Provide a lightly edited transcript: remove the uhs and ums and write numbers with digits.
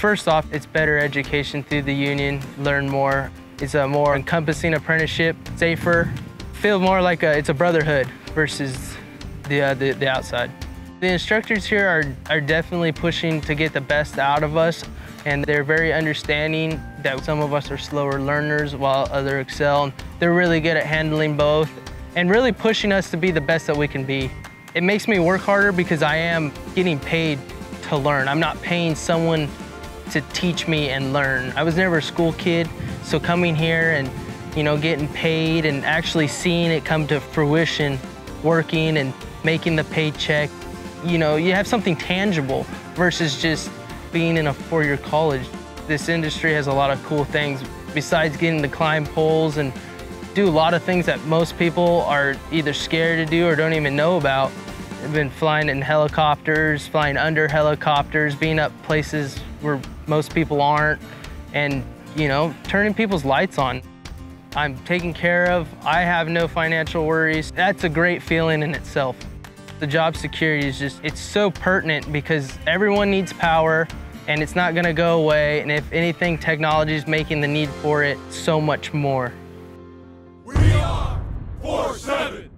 First off, it's better education through the union, learn more. It's a more encompassing apprenticeship, safer, feel more like it's a brotherhood versus the outside. The instructors here are definitely pushing to get the best out of us, and they're very understanding that some of us are slower learners while others excel. They're really good at handling both and really pushing us to be the best that we can be. It makes me work harder because I am getting paid to learn. I'm not paying someone to teach me and learn. I was never a school kid, so coming here and getting paid and actually seeing it come to fruition, working and making the paycheck, you have something tangible versus just being in a four-year college. This industry has a lot of cool things besides getting to climb poles and do a lot of things that most people are either scared to do or don't even know about. I've been flying in helicopters, flying under helicopters, being up places where most people aren't, and turning people's lights on. I'm taken care of. I have no financial worries. That's a great feeling in itself. The job security is it's so pertinent because everyone needs power and it's not gonna go away. And if anything, technology is making the need for it so much more. We are 4-7.